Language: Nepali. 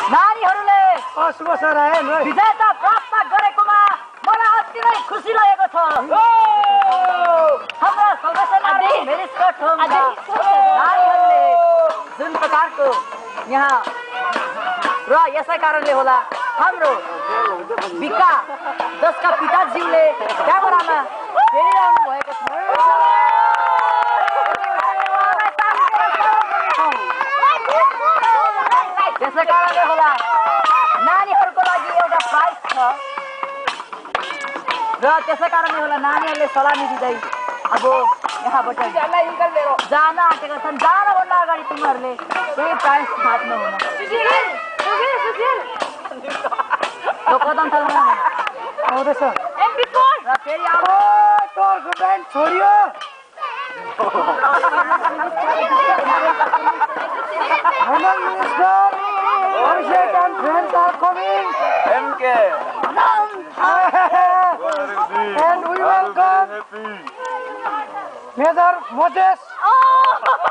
नानीहरूले शुभ सराय विजेता प्राप्त गरेकोमा मलाई अति नै खुसी लागेको छ। हाम्रा सदस्यहरू मेरिटका नानीहरूले जुन प्रकारको यहाँ र यसै कारणले होला हाम्रो विका जसका पिताजीले क्यामेरामा हेरिरहनु भएको छ। त्यसै कारणले होला नानीहरूको लागि एउटा प्राइज छ र त्यसै कारणले होला नानीहरूले सलामी दिँदै अब यहाँबाट जान आँटेका छन्। जानभन्दा अगाडि तिमीहरूले केही प्राइज थाप्नु हुन कदम चलाउनु आउँदैछ र फेरि छोडियो Honourable Minister, Abhishek and friends are coming. MK. And we welcome Major Moses.